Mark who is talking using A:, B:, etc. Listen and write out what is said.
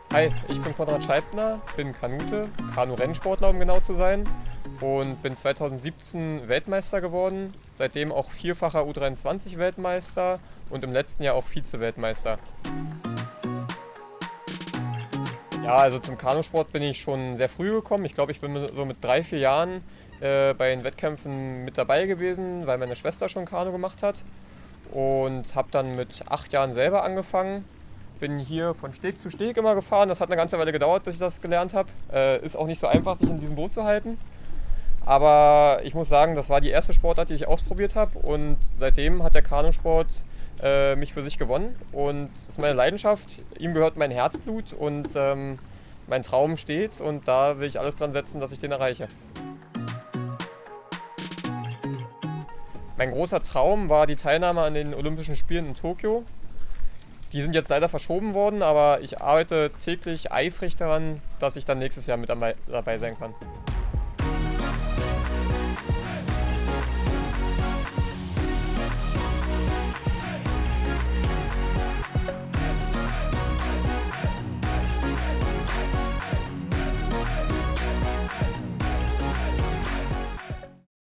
A: Hi, ich bin Konrad Scheibner, bin Kanute, Kanu-Rennsportler, um genau zu sein, und bin 2017 Weltmeister geworden, seitdem auch vierfacher U23-Weltmeister und im letzten Jahr auch Vize-Weltmeister. Ja, also zum Kanusport bin ich schon sehr früh gekommen. Ich glaube, ich bin so mit 3, 4 Jahren bei den Wettkämpfen mit dabei gewesen, weil meine Schwester schon Kanu gemacht hat. Und habe dann mit 8 Jahren selber angefangen. Bin hier von Steg zu Steg immer gefahren. Das hat eine ganze Weile gedauert, bis ich das gelernt habe. Ist auch nicht so einfach, sich in diesem Boot zu halten. Aber ich muss sagen, das war die erste Sportart, die ich ausprobiert habe. Und seitdem hat der Kanusport mich für sich gewonnen. Und es ist meine Leidenschaft. Ihm gehört mein Herzblut und mein Traum steht. Und da will ich alles dran setzen, dass ich den erreiche. Mein großer Traum war die Teilnahme an den Olympischen Spielen in Tokio. Die sind jetzt leider verschoben worden, aber ich arbeite täglich eifrig daran, dass ich dann nächstes Jahr mit dabei sein kann.